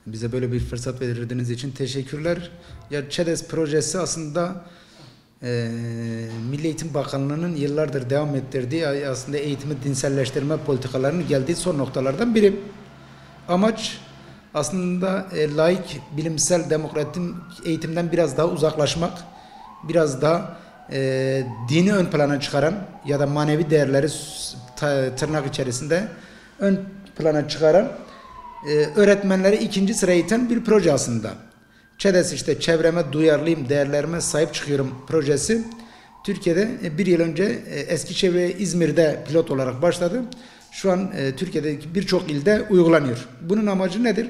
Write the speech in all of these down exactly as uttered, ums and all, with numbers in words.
Bize böyle bir fırsat verdiğiniz için teşekkürler. Ya ÇEDES projesi aslında e, Milli Eğitim Bakanlığı'nın yıllardır devam ettirdiği aslında eğitimi dinselleştirme politikalarının geldiği son noktalardan biri. Amaç aslında e, laik, bilimsel, demokratik eğitimden biraz daha uzaklaşmak, biraz daha e, dini ön plana çıkaran ya da manevi değerleri ta, tırnak içerisinde ön plana çıkaran e, öğretmenleri ikinci sıraya iten bir proje aslında. ÇEDES işte çevreme duyarlıyım, değerlerime sahip çıkıyorum projesi. Türkiye'de e, bir yıl önce e, Eskişehir ve İzmir'de pilot olarak başladı. Şu an e, Türkiye'deki birçok ilde uygulanıyor. Bunun amacı nedir?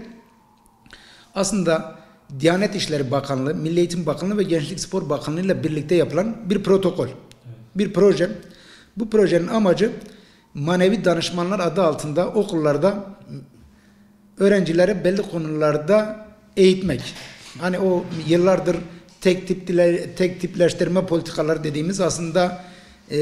Aslında Diyanet İşleri Bakanlığı, Milli Eğitim Bakanlığı ve Gençlik Spor Bakanlığı ile birlikte yapılan bir protokol, evet. bir proje. Bu projenin amacı manevi danışmanlar adı altında okullarda öğrencilere belli konularda eğitmek. Hani o yıllardır tek tipler, tek tipleştirme politikaları dediğimiz aslında e,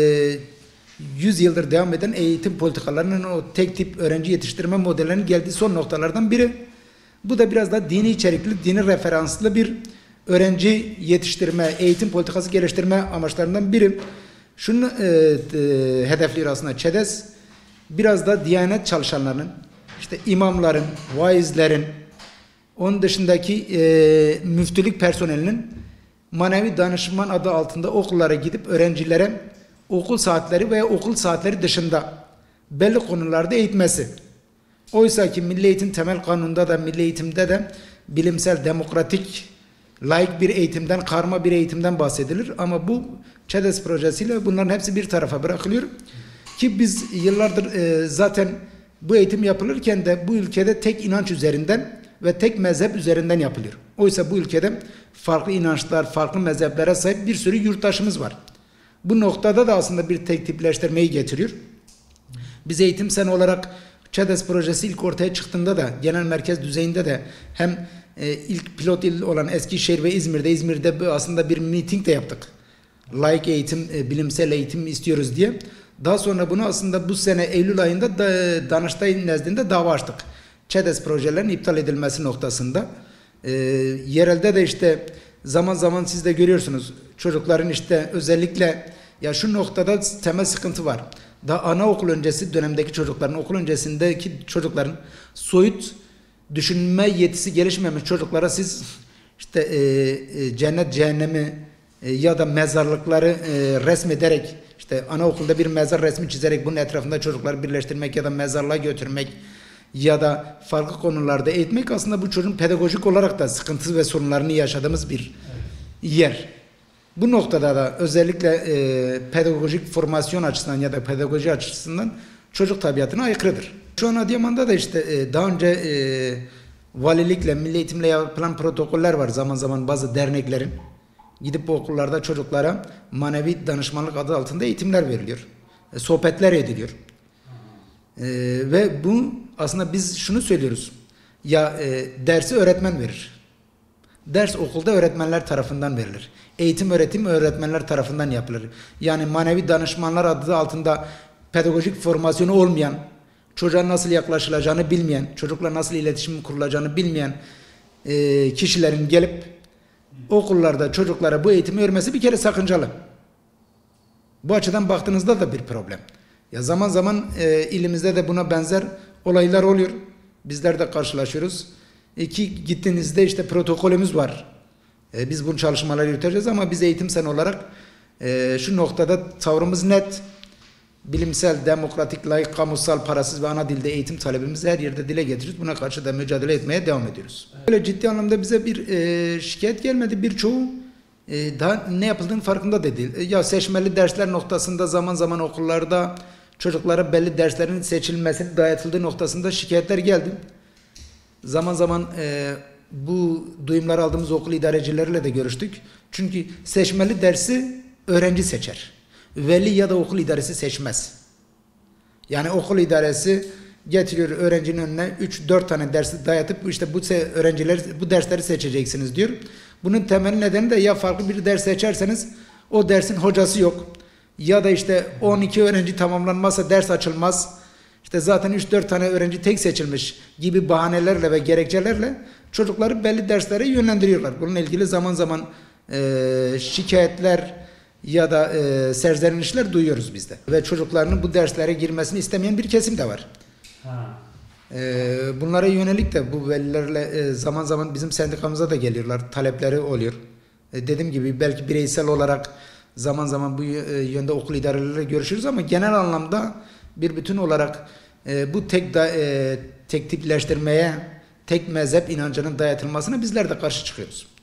yüz yıldır devam eden eğitim politikalarının o tek tip öğrenci yetiştirme modellerinin geldiği son noktalardan biri. Bu da biraz da dini içerikli, dini referanslı bir öğrenci yetiştirme, eğitim politikası geliştirme amaçlarından biri. Şunu e, e, hedefliyor aslında ÇEDES, biraz da Diyanet çalışanlarının, işte imamların, vaizlerin, onun dışındaki e, müftülük personelinin manevi danışman adı altında okullara gidip öğrencilere okul saatleri veya okul saatleri dışında belli konularda eğitmesi. Oysa ki Milli Eğitim Temel Kanunu'nda da Milli Eğitim'de de bilimsel, demokratik, laik bir eğitimden, karma bir eğitimden bahsedilir. Ama bu ÇEDES projesiyle bunların hepsi bir tarafa bırakılıyor. Ki biz yıllardır e, zaten bu eğitim yapılırken de bu ülkede tek inanç üzerinden ve tek mezhep üzerinden yapılıyor. Oysa bu ülkede farklı inançlar, farklı mezheplere sahip bir sürü yurttaşımız var. Bu noktada da aslında bir tek tipleştirmeyi getiriyor. Biz eğitim sen olarak ÇEDES projesi ilk ortaya çıktığında da genel merkez düzeyinde de hem e, ilk pilot il olan Eskişehir ve İzmir'de İzmir'de aslında bir miting de yaptık. Laik eğitim, e, bilimsel eğitim istiyoruz diye. Daha sonra bunu aslında bu sene Eylül ayında da, Danıştay nezdinde dava açtık. ÇEDES projelerinin iptal edilmesi noktasında. E, yerelde de işte zaman zaman siz de görüyorsunuz çocukların işte özellikle ya şu noktada temel sıkıntı var. Daha anaokul öncesi dönemdeki çocukların, okul öncesindeki çocukların soyut düşünme yetisi gelişmemiş çocuklara siz işte e, e, cennet cehennemi e, ya da mezarlıkları e, resmederek işte anaokulda bir mezar resmi çizerek bunun etrafında çocukları birleştirmek ya da mezarlığa götürmek ya da farklı konularda eğitmek aslında bu çocuğun pedagojik olarak da sıkıntı ve sorunlarını yaşadığımız bir yer. Bu noktada da özellikle e, pedagojik formasyon açısından ya da pedagoji açısından çocuk tabiatına aykırıdır. Şu an Adıyaman'da da işte e, daha önce e, valilikle, milli eğitimle yapılan protokoller var zaman zaman bazı derneklerin. Gidip bu okullarda çocuklara manevi danışmanlık adı altında eğitimler veriliyor. E, sohbetler ediliyor. E, ve bu aslında biz şunu söylüyoruz. Ya e, dersi öğretmen verir. Ders okulda öğretmenler tarafından verilir. Eğitim öğretim öğretmenler tarafından yapılır. Yani manevi danışmanlar adı altında pedagojik formasyonu olmayan, çocuğa nasıl yaklaşılacağını bilmeyen, çocukla nasıl iletişim kurulacağını bilmeyen e, kişilerin gelip okullarda çocuklara bu eğitimi vermesi bir kere sakıncalı. Bu açıdan baktığınızda da bir problem. Ya zaman zaman e, ilimizde de buna benzer olaylar oluyor. Bizler de karşılaşıyoruz. İki gittiğinizde işte protokolümüz var. E, biz bu çalışmaları yürüteceğiz ama biz eğitim sen olarak e, şu noktada tavrımız net. Bilimsel, demokratik, layık, kamusal, parasız ve ana dilde eğitim talebimizi her yerde dile getiriyoruz. Buna karşı da mücadele etmeye devam ediyoruz. Böyle ciddi anlamda bize bir e, şikayet gelmedi. Birçoğu e, daha ne yapıldığının farkında da değil. E, ya seçmeli dersler noktasında zaman zaman okullarda çocuklara belli derslerin seçilmesini dayatıldığı noktasında şikayetler geldi. Zaman zaman e, bu duyumları aldığımız okul idarecileriyle de görüştük. Çünkü seçmeli dersi öğrenci seçer. Veli ya da okul idaresi seçmez. Yani okul idaresi getiriyor öğrencinin önüne üç dört tane dersi dayatıp işte bu öğrenciler bu dersleri seçeceksiniz diyor. Bunun temel nedeni de ya farklı bir ders seçerseniz o dersin hocası yok. Ya da işte on iki öğrenci tamamlanmazsa ders açılmaz. İşte zaten üç dört tane öğrenci tek seçilmiş gibi bahanelerle ve gerekçelerle çocukları belli derslere yönlendiriyorlar. Bununla ilgili zaman zaman e, şikayetler ya da e, serzenişler duyuyoruz biz de. Ve çocuklarının bu derslere girmesini istemeyen bir kesim de var. Ha. E, bunlara yönelik de bu velilerle e, zaman zaman bizim sendikamıza da geliyorlar. Talepleri oluyor. E, dediğim gibi belki bireysel olarak zaman zaman bu yönde okul idareleriyle görüşürüz ama genel anlamda bir bütün olarak e, bu tek da, e, tek tipleştirmeye, tek mezhep inancının dayatılmasına bizler de karşı çıkıyoruz.